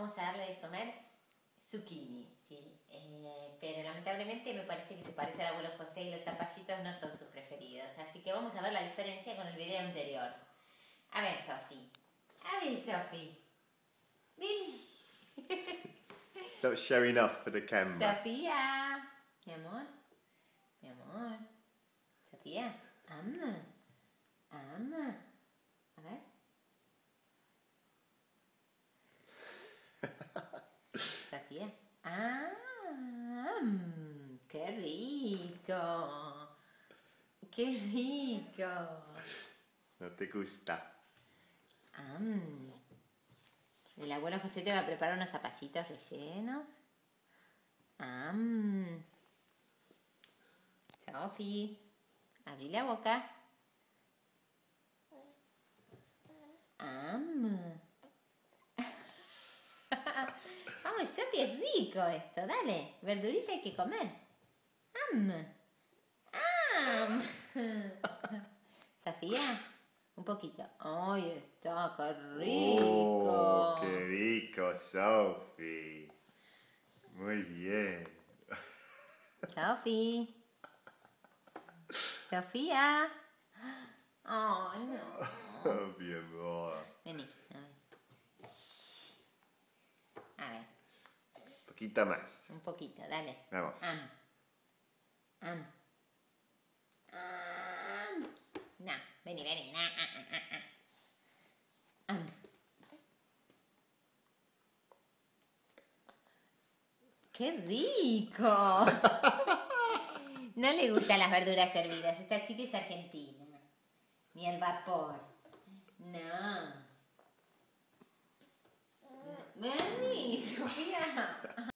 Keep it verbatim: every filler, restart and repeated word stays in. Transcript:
vamos a darle de comer zucchini, ¿sí? Eh, pero lamentablemente me parece que se parece al abuelo José y los zapallitos no son sus preferidos. Así que vamos a ver la diferencia con el video anterior. A ver, Sofi. A ver, Sofi. Ven. Stop showing off for the camera. Sofía. Mi amor. Mi amor. Sofía. Ama. Ama. A ver. Sofía. Ah, mm, qué rico. Qué rico. No te gusta. Ah, mm. El abuelo José te va a preparar unos zapallitos rellenos. Ah, mm. Sofi, abrí la boca. Ah, mm. Vamos, Sofi, es rico esto. Dale, verdurita hay que comer. Am. Am. Sofía, un poquito. Ay, está, qué rico. Oh, qué rico, Sofi. Muy bien. Sofi. Sofía. Oh, no. Oh, bien, boa. Vení, a ver. A ver, Un poquito más. un poquito, dale. Vamos. Am. Am. Am. No, vení, vení. Na, ah, ah, ah, ah. Am. ¡Qué rico! No le gustan las verduras hervidas. Esta chica es argentina. Ni el vapor. No. Vení, Sofía.